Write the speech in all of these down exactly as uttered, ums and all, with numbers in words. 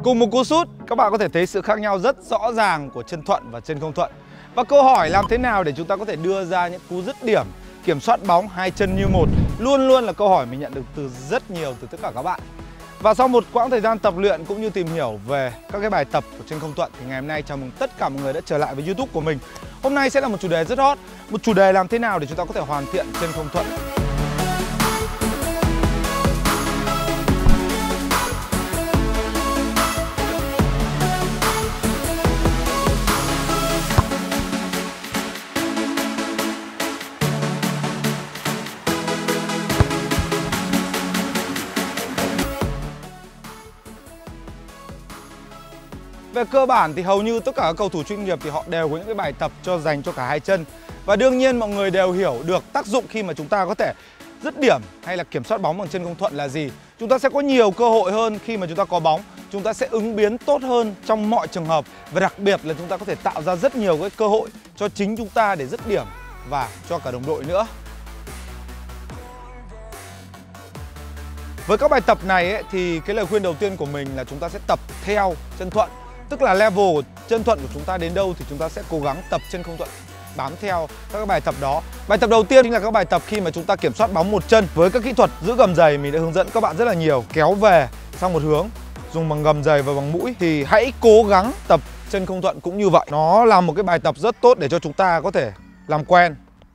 Cùng một cú sút, các bạn có thể thấy sự khác nhau rất rõ ràng của chân thuận và chân không thuận. Và câu hỏi làm thế nào để chúng ta có thể đưa ra những cú dứt điểm, kiểm soát bóng hai chân như một luôn luôn là câu hỏi mình nhận được từ rất nhiều từ tất cả các bạn. Và sau một quãng thời gian tập luyện cũng như tìm hiểu về các cái bài tập của chân không thuận thì ngày hôm nay chào mừng tất cả mọi người đã trở lại với YouTube của mình. Hôm nay sẽ là một chủ đề rất hot, một chủ đề làm thế nào để chúng ta có thể hoàn thiện chân không thuận. Về cơ bản thì hầu như tất cả các cầu thủ chuyên nghiệp thì họ đều có những cái bài tập cho dành cho cả hai chân. Và đương nhiên mọi người đều hiểu được tác dụng khi mà chúng ta có thể dứt điểm hay là kiểm soát bóng bằng chân không thuận là gì. Chúng ta sẽ có nhiều cơ hội hơn khi mà chúng ta có bóng. Chúng ta sẽ ứng biến tốt hơn trong mọi trường hợp. Và đặc biệt là chúng ta có thể tạo ra rất nhiều cái cơ hội cho chính chúng ta để dứt điểm và cho cả đồng đội nữa. Với các bài tập này ấy, thì cái lời khuyên đầu tiên của mình là chúng ta sẽ tập theo chân thuận. Tức là level của chân thuận của chúng ta đến đâu thì chúng ta sẽ cố gắng tập chân không thuận, bám theo các bài tập đó. Bài tập đầu tiên chính là các bài tập khi mà chúng ta kiểm soát bóng một chân. Với các kỹ thuật giữ gầm giày mình đã hướng dẫn các bạn rất là nhiều. Kéo về sang một hướng, dùng bằng gầm giày và bằng mũi. Thì hãy cố gắng tập chân không thuận cũng như vậy. Nó là một cái bài tập rất tốt để cho chúng ta có thể làm quen.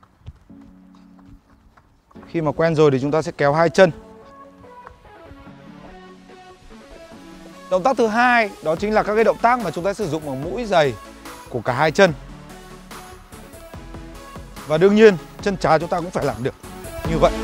Khi mà quen rồi thì chúng ta sẽ kéo hai chân. Động tác thứ hai đó chính là các cái động tác mà chúng ta sử dụng bằng mũi giày của cả hai chân. Và đương nhiên chân trái chúng ta cũng phải làm được như vậy.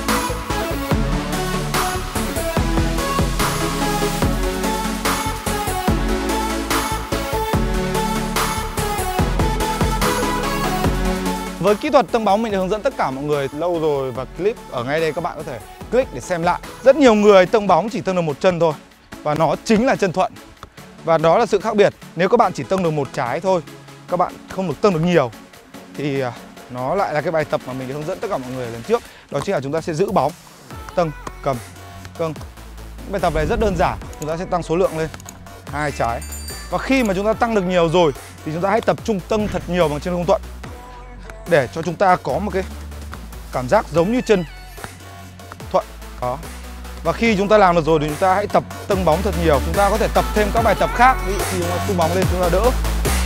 Với kỹ thuật tâng bóng mình đã hướng dẫn tất cả mọi người lâu rồi và clip ở ngay đây các bạn có thể click để xem lại. Rất nhiều người tâng bóng chỉ tâng được một chân thôi. Và nó chính là chân thuận. Và đó là sự khác biệt. Nếu các bạn chỉ tâng được một trái thôi, các bạn không được tâng được nhiều, thì nó lại là cái bài tập mà mình đã hướng dẫn tất cả mọi người lần trước. Đó chính là chúng ta sẽ giữ bóng, tâng, cầm, câng. Bài tập này rất đơn giản. Chúng ta sẽ tăng số lượng lên hai trái. Và khi mà chúng ta tăng được nhiều rồi thì chúng ta hãy tập trung tâng thật nhiều bằng chân không thuận, để cho chúng ta có một cái cảm giác giống như chân thuận. Đó. Và khi chúng ta làm được rồi thì chúng ta hãy tập tâng bóng thật nhiều. Chúng ta có thể tập thêm các bài tập khác. Ví dụ khi chúng ta tung bóng lên chúng ta đỡ.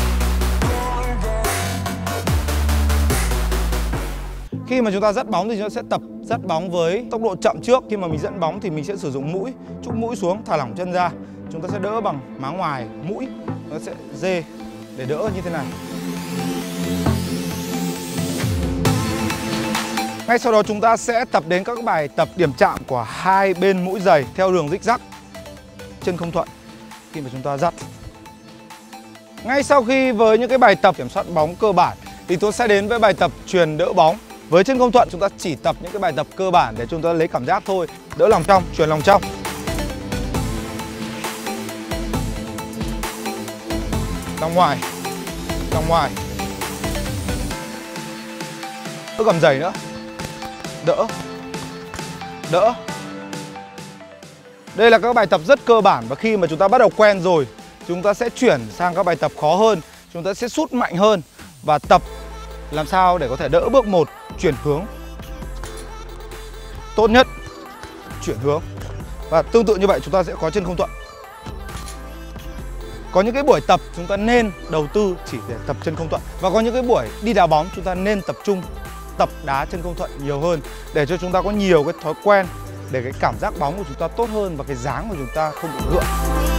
Khi mà chúng ta dắt bóng thì chúng ta sẽ tập dắt bóng với tốc độ chậm trước. Khi mà mình dẫn bóng thì mình sẽ sử dụng mũi, trúc mũi xuống, thả lỏng chân ra. Chúng ta sẽ đỡ bằng má ngoài mũi. Nó sẽ dê để đỡ như thế này. Ngay sau đó chúng ta sẽ tập đến các bài tập điểm chạm của hai bên mũi giày theo đường zig zag, chân không thuận khi mà chúng ta dắt. Ngay sau khi với những cái bài tập kiểm soát bóng cơ bản thì tôi sẽ đến với bài tập truyền đỡ bóng. Với chân không thuận chúng ta chỉ tập những cái bài tập cơ bản để chúng ta lấy cảm giác thôi. Đỡ lòng trong, truyền lòng trong. Lòng ngoài, lòng ngoài. Đỡ gầm giày nữa. Đỡ, đỡ. Đây là các bài tập rất cơ bản và khi mà chúng ta bắt đầu quen rồi, chúng ta sẽ chuyển sang các bài tập khó hơn. Chúng ta sẽ sút mạnh hơn và tập làm sao để có thể đỡ bước một, chuyển hướng. Tốt nhất, chuyển hướng. Và tương tự như vậy chúng ta sẽ có chân không thuận. Có những cái buổi tập chúng ta nên đầu tư chỉ để tập chân không thuận. Và có những cái buổi đi đá bóng chúng ta nên tập trung tập đá chân không thuận nhiều hơn để cho chúng ta có nhiều cái thói quen, để cái cảm giác bóng của chúng ta tốt hơn và cái dáng của chúng ta không bị gượng.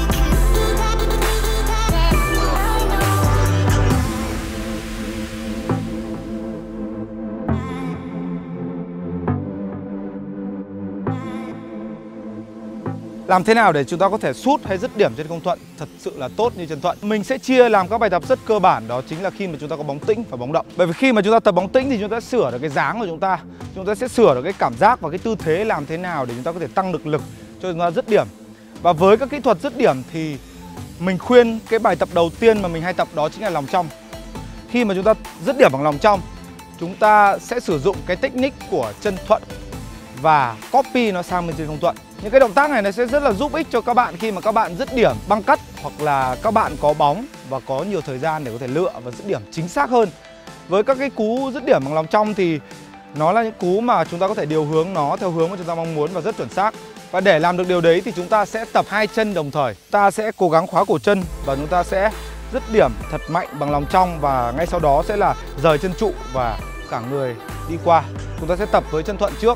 Làm thế nào để chúng ta có thể sút hay dứt điểm chân không thuận thật sự là tốt như chân thuận? Mình sẽ chia làm các bài tập rất cơ bản, đó chính là khi mà chúng ta có bóng tĩnh và bóng động. Bởi vì khi mà chúng ta tập bóng tĩnh thì chúng ta sửa được cái dáng của chúng ta, chúng ta sẽ sửa được cái cảm giác và cái tư thế làm thế nào để chúng ta có thể tăng được lực cho chúng ta dứt điểm. Và với các kỹ thuật dứt điểm thì mình khuyên cái bài tập đầu tiên mà mình hay tập đó chính là lòng trong. Khi mà chúng ta dứt điểm bằng lòng trong, chúng ta sẽ sử dụng cái technique của chân thuận và copy nó sang bên chân không thuận. Những cái động tác này nó sẽ rất là giúp ích cho các bạn khi mà các bạn dứt điểm băng cắt, hoặc là các bạn có bóng và có nhiều thời gian để có thể lựa và dứt điểm chính xác hơn. Với các cái cú dứt điểm bằng lòng trong thì nó là những cú mà chúng ta có thể điều hướng nó theo hướng mà chúng ta mong muốn và rất chuẩn xác. Và để làm được điều đấy thì chúng ta sẽ tập hai chân đồng thời. Ta sẽ cố gắng khóa cổ chân và chúng ta sẽ dứt điểm thật mạnh bằng lòng trong, và ngay sau đó sẽ là rời chân trụ và cả người đi qua. Chúng ta sẽ tập với chân thuận trước.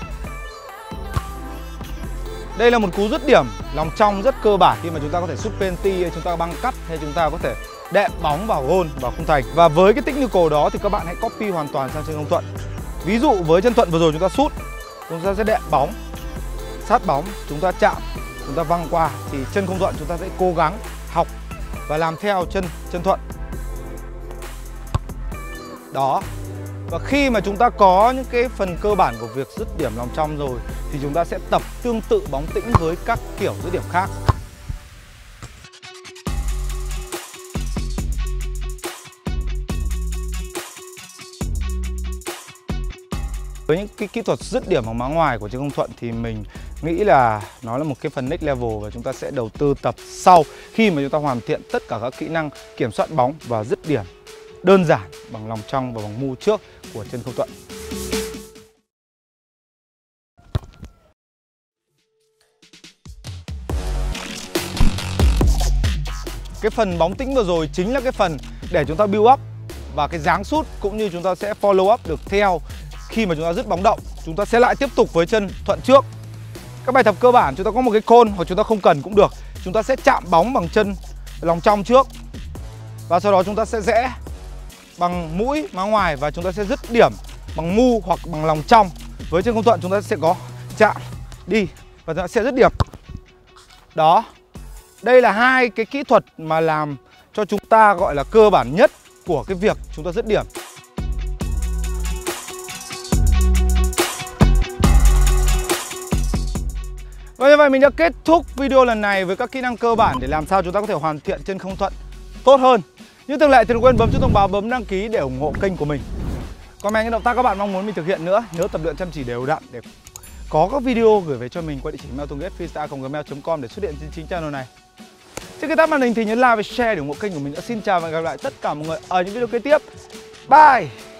Đây là một cú dứt điểm lòng trong rất cơ bản khi mà chúng ta có thể sút penalty, hay chúng ta băng cắt, hay chúng ta có thể đệm bóng vào gôn, vào khung thành. Và với cái technical đó thì các bạn hãy copy hoàn toàn sang chân không thuận. Ví dụ với chân thuận vừa rồi chúng ta sút, chúng ta sẽ đệm bóng, sát bóng, chúng ta chạm, chúng ta văng qua, thì chân không thuận chúng ta sẽ cố gắng học và làm theo chân chân thuận. Đó. Và khi mà chúng ta có những cái phần cơ bản của việc dứt điểm lòng trong rồi thì chúng ta sẽ tập tương tự bóng tĩnh với các kiểu dứt điểm khác. Với những cái kỹ thuật dứt điểm bằng má ngoài của chân không thuận thì mình nghĩ là nó là một cái phần next level, và chúng ta sẽ đầu tư tập sau khi mà chúng ta hoàn thiện tất cả các kỹ năng kiểm soát bóng và dứt điểm đơn giản bằng lòng trong và bằng mu trước của chân không thuận. Cái phần bóng tĩnh vừa rồi chính là cái phần để chúng ta build up, và cái dáng sút cũng như chúng ta sẽ follow up được theo khi mà chúng ta dứt bóng động. Chúng ta sẽ lại tiếp tục với chân thuận trước. Các bài tập cơ bản chúng ta có một cái cone, hoặc chúng ta không cần cũng được. Chúng ta sẽ chạm bóng bằng chân lòng trong trước, và sau đó chúng ta sẽ rẽ bằng mũi má ngoài, và chúng ta sẽ dứt điểm bằng mu hoặc bằng lòng trong. Với chân không thuận chúng ta sẽ có chạm đi và chúng ta sẽ dứt điểm. Đó. Đây là hai cái kỹ thuật mà làm cho chúng ta gọi là cơ bản nhất của cái việc chúng ta dứt điểm. Và như vậy mình đã kết thúc video lần này với các kỹ năng cơ bản để làm sao chúng ta có thể hoàn thiện chân không thuận tốt hơn. Như thường lệ thì đừng quên bấm chuông thông báo, bấm đăng ký để ủng hộ kênh của mình. Comment những động tác các bạn mong muốn mình thực hiện nữa. Nhớ tập luyện chăm chỉ đều đặn để có các video gửi về cho mình qua địa chỉ mail tungget freestyle chấm gmail chấm com để xuất hiện trên chính channel này. Trước khi tắt màn hình thì nhấn like và share để ủng hộ kênh của mình nữa. Xin chào và hẹn gặp lại tất cả mọi người ở những video kế tiếp. Bye!